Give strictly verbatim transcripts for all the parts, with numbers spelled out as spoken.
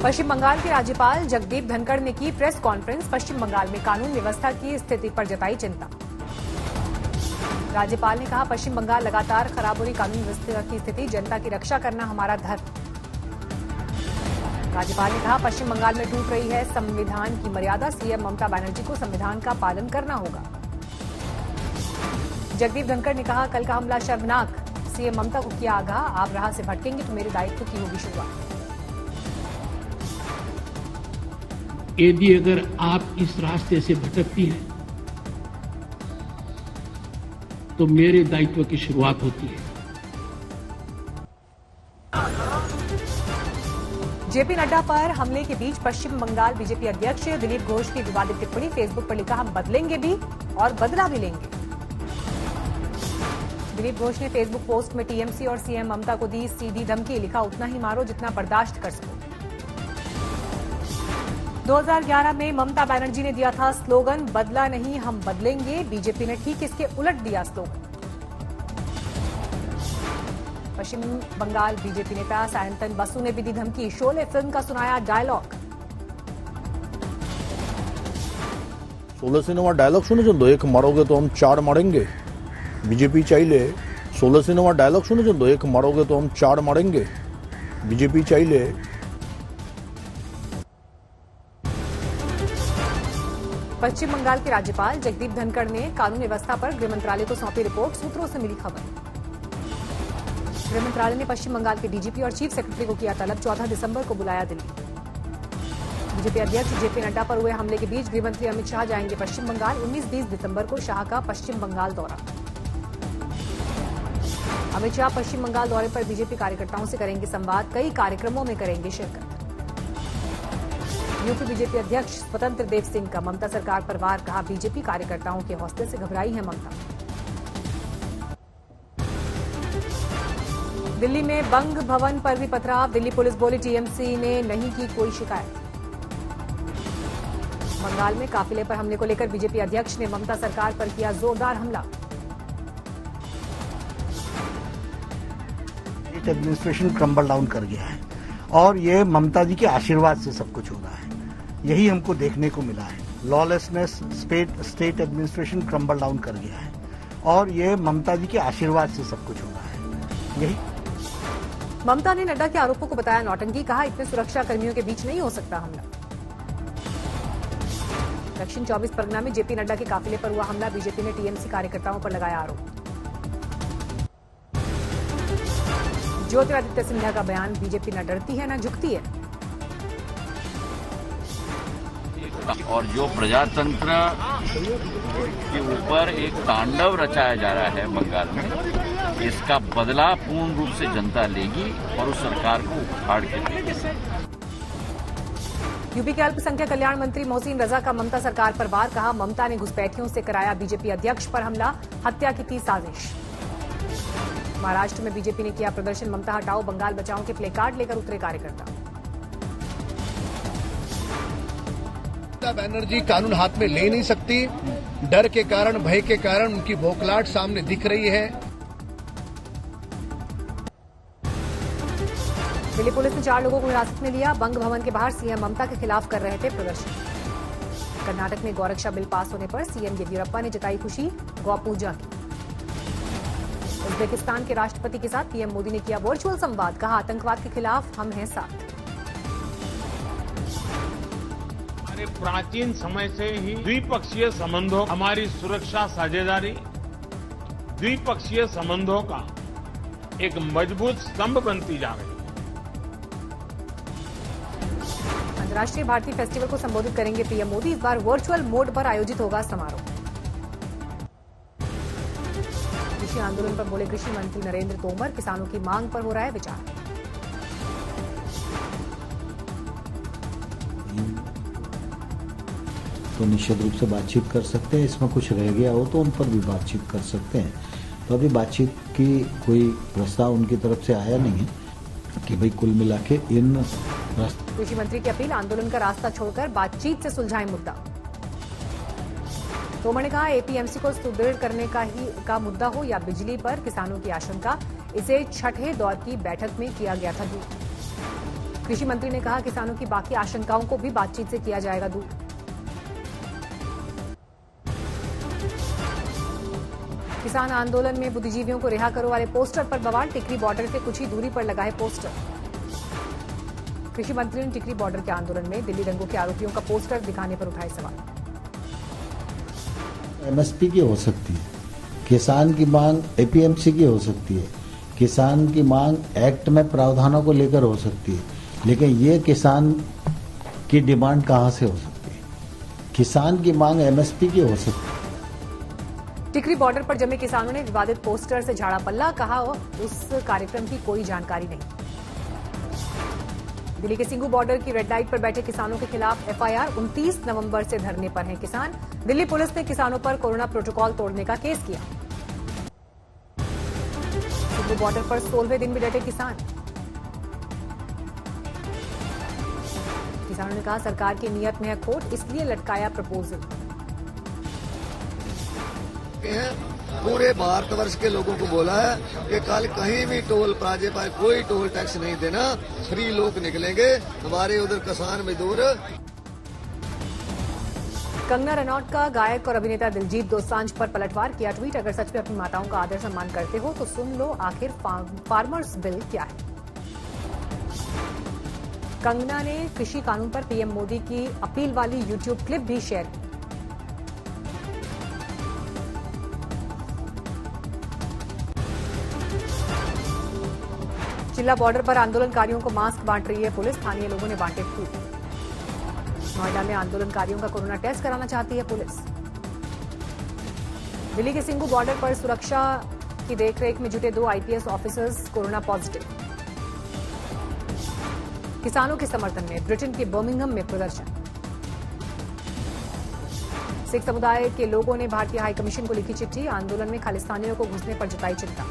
पश्चिम बंगाल के राज्यपाल जगदीप धनखड़ ने की प्रेस कॉन्फ्रेंस। पश्चिम बंगाल में कानून व्यवस्था की स्थिति पर जताई चिंता। राज्यपाल ने कहा, पश्चिम बंगाल लगातार खराब हो रही कानून व्यवस्था की स्थिति, जनता की रक्षा करना हमारा धर्म। राज्यपाल ने कहा, पश्चिम बंगाल में टूट रही है संविधान की मर्यादा, सीएम ममता बनर्जी को संविधान का पालन करना होगा। जगदीप धनखड़ ने कहा, कल का हमला शर्मनाक, सीएम ममता को किया आगाह, आप राह से भटकेंगे तो मेरे दायित्व की होगी शुरुआत। यदि अगर आप इस रास्ते से भटकती हैं तो मेरे दायित्व की शुरुआत होती है। जेपी नड्डा पर हमले के बीच पश्चिम बंगाल बीजेपी अध्यक्ष दिलीप घोष की विवादित टिप्पणी। फेसबुक पर लिखा, हम बदलेंगे भी और बदला भी लेंगे। दिलीप घोष ने फेसबुक पोस्ट में टीएमसी और सीएम ममता को दी सीधी धमकी। लिखा, उतना ही मारो जितना बर्दाश्त कर सको। दो हज़ार ग्यारह में ममता बनर्जी ने दिया था स्लोगन, बदला नहीं हम बदलेंगे। बीजेपी ने ठीक इसके उलट दिया स्लोगन। पश्चिम बंगाल बीजेपी नेता सायंतन बसु ने भी दी धमकी। शोले फिल्म का सुनाया डायलॉग। शोले सिनेमा डायलॉग শুনে তো एक मारोगे तो हम चार मारेंगे। बीजेपी चाहिए शोले सिनेमा डायलॉग শুনে তো एक मारोगे तो हम चार मारेंगे। बीजेपी चाहिए। पश्चिम बंगाल के राज्यपाल जगदीप धनखड़ ने कानून व्यवस्था पर गृह मंत्रालय को सौंपी रिपोर्ट। सूत्रों से मिली खबर, गृह मंत्रालय ने पश्चिम बंगाल के डीजीपी और चीफ सेक्रेटरी को किया तलब। चौदह दिसंबर को बुलाया दिल्ली। बीजेपी अध्यक्ष जेपी नड्डा पर हुए हमले के बीच गृह मंत्री अमित शाह जाएंगे पश्चिम बंगाल। उन्नीस बीस दिसंबर को शाह का पश्चिम बंगाल दौरा। अमित शाह पश्चिम बंगाल दौरे पर बीजेपी कार्यकर्ताओं से करेंगे संवाद। कई कार्यक्रमों में करेंगे शिरकत। यूपी बीजेपी अध्यक्ष स्वतंत्र देव सिंह का ममता सरकार पर वार। कहा, बीजेपी कार्यकर्ताओं के हौसले से घबराई है ममता। दिल्ली में बंग भवन पर भी पथराव। दिल्ली पुलिस बोली, टीएमसी ने नहीं की कोई शिकायत। बंगाल में काफिले पर हमले को लेकर बीजेपी अध्यक्ष ने ममता सरकार पर किया जोरदार हमला। एडमिनिस्ट्रेशन क्रम्बल डाउन कर गया है और ये ममता जी के आशीर्वाद से सब कुछ हो रहा है। यही हमको देखने को मिला है। Lawlessness, state state administration crumble down कर गया है और ये ममता जी के आशीर्वाद से सब कुछ हो रहा है। यही ममता ने नड्डा के आरोपों को बताया नौटंकी। कहा, इतने सुरक्षा कर्मियों के बीच नहीं हो सकता हमला। दक्षिण चौबीस परगना में जेपी नड्डा के काफिले पर हुआ हमला। बीजेपी ने टीएमसी कार्यकर्ताओं पर लगाया आरोप। ज्योतिरादित्य सिंधिया का बयान, बीजेपी न डरती है न झुकती है। और जो प्रजातंत्र के ऊपर एक तांडव रचाया जा रहा है बंगाल में, इसका बदला पूर्ण रूप से जनता लेगी और उस सरकार को उखाड़ के देगी। यूपी के अल्पसंख्यक कल्याण मंत्री मोहसिन रजा का ममता सरकार पर वार। कहा, ममता ने घुसपैठियों से कराया बीजेपी अध्यक्ष पर हमला। हत्या की थी साजिश। महाराष्ट्र में बीजेपी ने किया प्रदर्शन। ममता हटाओ बंगाल बचाओ के प्लेकार्ड लेकर उतरे कार्यकर्ता। ममता बनर्जी कानून हाथ में ले नहीं सकती। डर के कारण, भय के कारण उनकी बौखलाहट सामने दिख रही है। दिल्ली पुलिस ने चार लोगों को हिरासत में लिया। बंग भवन के बाहर सीएम ममता के खिलाफ कर रहे थे प्रदर्शन। कर्नाटक में गौरक्षा बिल पास होने पर सीएम येदियुरप्पा ने जताई खुशी। गौ पूजा की। उज्बेकिस्तान के राष्ट्रपति के साथ पीएम मोदी ने किया वर्चुअल संवाद। कहा, आतंकवाद के खिलाफ हम हैं साथ। हमारे प्राचीन समय से ही द्विपक्षीय संबंधों, हमारी सुरक्षा साझेदारी द्विपक्षीय संबंधों का एक मजबूत स्तंभ बनती जा रही है। अंतर्राष्ट्रीय भारतीय फेस्टिवल को संबोधित करेंगे पीएम मोदी। इस बार वर्चुअल मोड पर आयोजित होगा समारोह। कृषि आंदोलन पर बोले कृषि मंत्री नरेंद्र तोमर। किसानों की मांग पर हो रहा है विचार। तो निश्चित रूप से बातचीत कर सकते हैं। इसमें कुछ रह गया हो तो उन पर भी बातचीत कर सकते हैं। तो अभी बातचीत की कोई प्रस्ताव उनकी तरफ से आया नहीं है कि भाई कुल मिला के इन। कृषि मंत्री की अपील, आंदोलन का रास्ता छोड़कर बातचीत से सुलझाएं मुद्दा। तोमर ने कहा, एपीएमसी को सुदृढ़ करने का ही का मुद्दा हो या बिजली पर किसानों की आशंका, इसे छठे दौर की बैठक में किया गया था दूर। कृषि मंत्री ने कहा किसानों की बाकी आशंकाओं को भी बातचीत से किया जाएगा दूर। किसान आंदोलन में बुद्धिजीवियों को रिहा करो वाले पोस्टर पर बवाल, टिकरी बॉर्डर के कुछ ही दूरी पर लगाए पोस्टर। कृषि मंत्री ने टिकरी बॉर्डर के आंदोलन में दिल्ली दंगों के आरोपियों का पोस्टर दिखाने पर उठाए सवाल। एमएसपी की हो सकती है, किसान की मांग एपीएमसी की हो सकती है, किसान की मांग एक्ट में प्रावधानों को लेकर हो सकती है, लेकिन ये किसान की डिमांड कहां से हो सकती है? किसान की मांग एमएसपी की हो सकती है। टिकरी बॉर्डर पर जमे किसानों ने विवादित पोस्टर से झाड़ा पल्ला, कहा उस कार्यक्रम की कोई जानकारी नहीं। दिल्ली के सिंगू बॉर्डर की रेड लाइट पर बैठे किसानों के खिलाफ एफआईआर, उनतीस नवंबर से धरने पर हैं किसान। दिल्ली पुलिस ने किसानों पर कोरोना प्रोटोकॉल तोड़ने का केस किया। सिंगू बॉर्डर पर सोलहवें दिन भी डटे किसान। किसानों ने कहा सरकार की नीयत में है खोट, इसलिए लटकाया प्रपोजल। पूरे भारतवर्ष के लोगों को बोला है कि कल कहीं भी टोल प्लाजे पर कोई टोल टैक्स नहीं देना, फ्री लोग निकलेंगे। हमारे उधर किसान मजदूर। कंगना रनौत का गायक और अभिनेता दिलजीत दोसांझ पर पलटवार, किया ट्वीट, अगर सच में अपनी माताओं का आदर सम्मान करते हो तो सुन लो आखिर फार्मर्स बिल क्या है। कंगना ने कृषि कानून पर पीएम मोदी की अपील वाली यूट्यूब क्लिप भी शेयर की। चिल्ला बॉर्डर पर आंदोलनकारियों को मास्क बांट रही है पुलिस, स्थानीय लोगों ने बांटे फूल। नोएडा में आंदोलनकारियों का कोरोना टेस्ट कराना चाहती है पुलिस। दिल्ली के सिंगू बॉर्डर पर सुरक्षा की देखरेख में जुटे दो आईपीएस ऑफिसर्स कोरोना पॉजिटिव। किसानों के समर्थन में ब्रिटेन के बर्मिंघम में प्रदर्शन। सिख समुदाय के लोगों ने भारतीय हाई कमीशन को लिखी चिट्ठी, आंदोलन में खालिस्तानियों को घुसने पर जताई चिंता।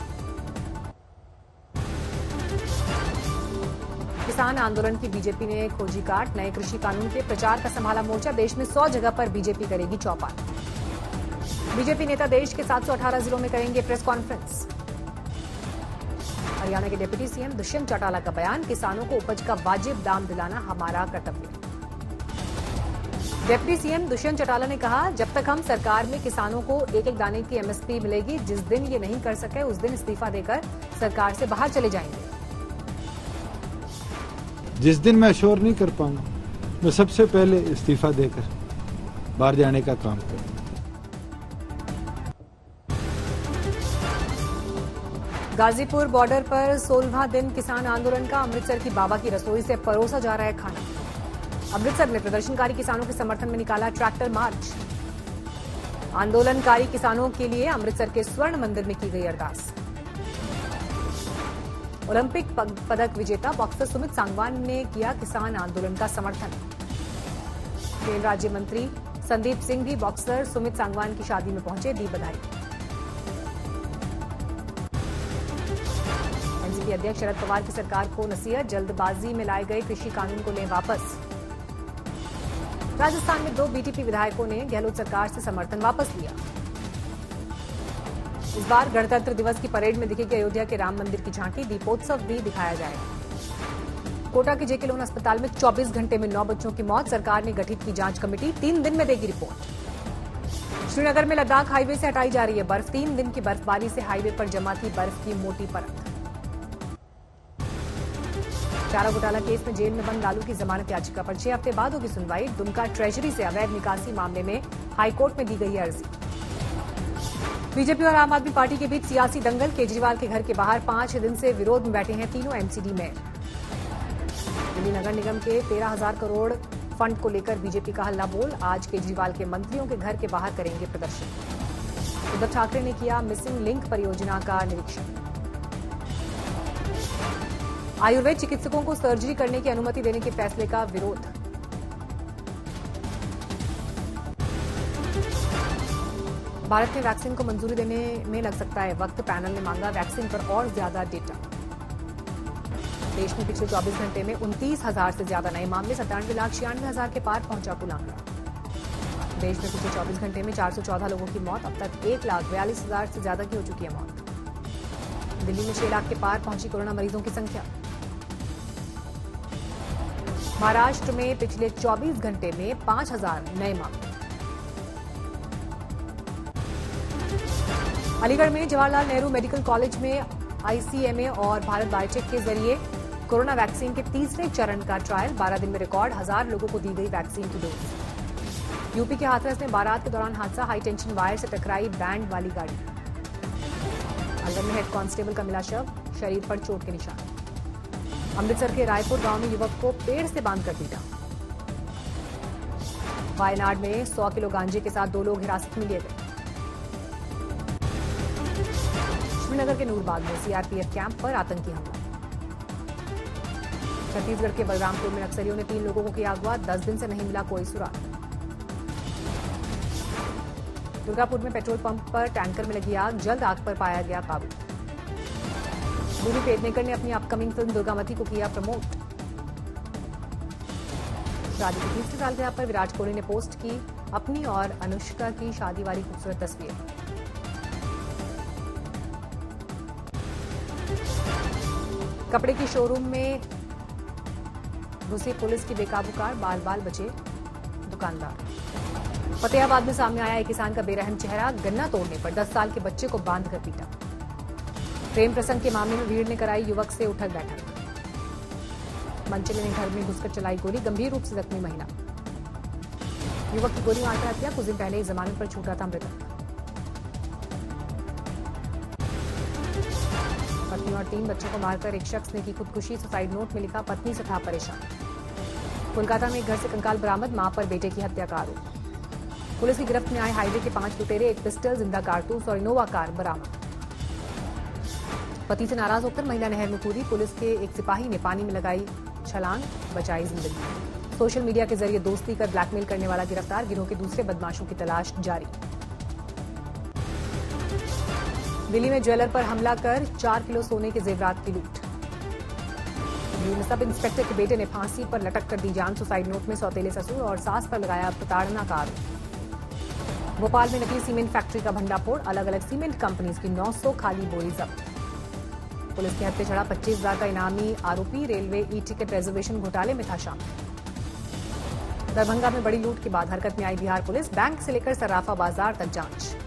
किसान आंदोलन की बीजेपी ने खोजी काट, नए कृषि कानून के प्रचार का संभाला मोर्चा, देश में सौ जगह पर बीजेपी करेगी चौपाल। बीजेपी नेता देश के सात सौ अठारह जिलों में करेंगे प्रेस कॉन्फ्रेंस। हरियाणा के डिप्टी सीएम दुष्यंत चौटाला का बयान, किसानों को उपज का वाजिब दाम दिलाना हमारा कर्तव्य। डिप्टी सीएम दुष्यंत चौटाला ने कहा, जब तक हम सरकार में किसानों को एक एक दाने की एमएसपी मिलेगी, जिस दिन ये नहीं कर सके उस दिन इस्तीफा देकर सरकार से बाहर चले जाएंगे। जिस दिन मैं श्योर नहीं कर पाऊंगा, मैं सबसे पहले इस्तीफा देकर बाहर जाने का काम करूंगा। गाजीपुर बॉर्डर पर सोलहवां दिन किसान आंदोलन का, अमृतसर की बाबा की रसोई से परोसा जा रहा है खाना। अमृतसर में प्रदर्शनकारी किसानों के समर्थन में निकाला ट्रैक्टर मार्च। आंदोलनकारी किसानों के लिए अमृतसर के स्वर्ण मंदिर में की गई अरदास। ओलंपिक पदक विजेता बॉक्सर सुमित सांगवान ने किया किसान आंदोलन का समर्थन। रेल राज्य मंत्री संदीप सिंह भी बॉक्सर सुमित सांगवान की शादी में पहुंचे, दी बधाई। एनसीपी अध्यक्ष शरद पवार की सरकार को नसीहत, जल्दबाजी में लाए गए कृषि कानून को लें वापस। राजस्थान में दो बीटीपी विधायकों ने गहलोत सरकार से समर्थन वापस लिया। इस बार गणतंत्र दिवस की परेड में दिखेगी अयोध्या के राम मंदिर की झांकी, दीपोत्सव भी दिखाया जाएगा। कोटा के जेके लोन अस्पताल में चौबीस घंटे में नौ बच्चों की मौत, सरकार ने गठित की जांच कमेटी, तीन दिन में देगी रिपोर्ट। श्रीनगर में लद्दाख हाईवे से हटाई जा रही है बर्फ, तीन दिन की बर्फबारी से हाईवे पर जमा थी बर्फ की मोटी परत। चारा घोटाला केस में जेल में बंद लालू की जमानत याचिका पर छह हफ्ते बाद होगी सुनवाई। दुमका ट्रेजरी से अवैध निकासी मामले में हाईकोर्ट में दी गई अर्जी। बीजेपी और आम आदमी पार्टी के बीच सियासी दंगल, केजरीवाल के घर के बाहर पांच दिन से विरोध में बैठे हैं तीनों एमसीडी मेयर। दिल्ली नगर निगम के तेरह हजार करोड़ फंड को लेकर बीजेपी का हल्ला बोल, आज केजरीवाल के मंत्रियों के घर के बाहर करेंगे प्रदर्शन। उद्धव ठाकरे ने किया मिसिंग लिंक परियोजना का निरीक्षण। आयुर्वेद चिकित्सकों को सर्जरी करने की अनुमति देने के फैसले का विरोध। भारत में वैक्सीन को मंजूरी देने में लग सकता है वक्त, पैनल ने मांगा वैक्सीन पर और ज्यादा डेटा। देश में पिछले चौबीस घंटे में उनतीस हजार से ज्यादा नए मामले, सत्तानवे लाख छियानवे हजार के पार पहुंचा कुल आंकड़ा। देश में पिछले चौबीस घंटे में चार सौ चौदह लोगों की मौत, अब तक एक लाख बयालीस हजार से ज्यादा की हो चुकी है मौत। दिल्ली में छह लाख के पार पहुंची कोरोना मरीजों की संख्या। महाराष्ट्र में पिछले चौबीस घंटे में पांच हजार नए मामले। अलीगढ़ में जवाहरलाल नेहरू मेडिकल कॉलेज में आईसीएमए और भारत बायोटेक के जरिए कोरोना वैक्सीन के तीसरे चरण का ट्रायल। बारह दिन में रिकॉर्ड हजार लोगों को दी गई वैक्सीन की डोज। यूपी के हाथरस में बारात के दौरान हादसा, हाई टेंशन वायर से टकराई बैंड वाली गाड़ी। अलवर में हेड कांस्टेबल का मिला शव, शरीर पर चोट के निशान। अमृतसर के रायपुर गांव में युवक को पेड़ से बांधकर पीटा। वायनाड में सौ किलो गांजे के साथ दो लोग हिरासत में लिए गए। श्रीनगर के नूरबाग में सीआरपीएफ कैंप पर आतंकी हमला। छत्तीसगढ़ के बलरामपुर में नक्सलियों ने तीन लोगों को किया अगवा, दस दिन से नहीं मिला कोई सुराग। दुर्गापुर में पेट्रोल पंप पर टैंकर में लगी आग, जल्द आग पर पाया गया काबू। भूमि पेडनेकर ने अपनी अपकमिंग फिल्म दुर्गावती को किया प्रमोट। शादी की तीसरी सालगिरह पर विराट कोहली ने पोस्ट की अपनी और अनुष्का की शादी वाली खूबसूरत तस्वीर। कपड़े की शोरूम में घुसी पुलिस की बेकाबू कार, बाल बाल बचे दुकानदार। फतेहाबाद में सामने आया एक किसान का बेरहम चेहरा, गन्ना तोड़ने पर दस साल के बच्चे को बांधकर पीटा। प्रेम प्रसंग के मामले में भीड़ ने कराई युवक से उठक बैठक। मंचले ने घर में घुसकर चलाई गोली, गंभीर रूप से जख्मी महिला। युवक की गोली मारकर हत्या, कुछ दिन पहले ही जमानत पर छूटा था मृतक। पत्नी और तीन बच्चों को मारकर एक शख्स ने की खुदकुशी, सुसाइड नोट में लिखा पत्नी से था परेशान। कोलकाता में एक घर से कंकाल बरामद, मां पर बेटे की हत्या का आरोप। पुलिस की गिरफ्त में आए हाईवे के पांच लुटेरे, एक पिस्टल, जिंदा कारतूस और इनोवा कार बरामद। पति से नाराज होकर महिला नहर में कूदी, पुलिस के एक सिपाही ने पानी में लगाई छलांग, बचाई जिंदगी। सोशल मीडिया के जरिए दोस्ती कर ब्लैकमेल करने वाला गिरफ्तार, गिरोह के दूसरे बदमाशों की तलाश जारी। दिल्ली में ज्वेलर पर हमला कर चार किलो सोने के जेवरात की लूट। दिल्ली में सब इंस्पेक्टर के बेटे ने फांसी पर लटक कर दी जान, सुसाइड नोट में सौतेले ससुर और सास पर लगाया प्रताड़ना का आरोप। भोपाल में नकली सीमेंट फैक्ट्री का भंडाफोड़, अलग अलग सीमेंट कंपनीज की नौ सौ खाली बोरी जब्त। पुलिस के हत्थे चढ़ा पच्चीस हजार का इनामी आरोपी, रेलवे ई टिकट रिजर्वेशन घोटाले में था शामिल। दरभंगा में बड़ी लूट के बाद हरकत में आई बिहार पुलिस, बैंक से लेकर सर्राफा बाजार तक जांच।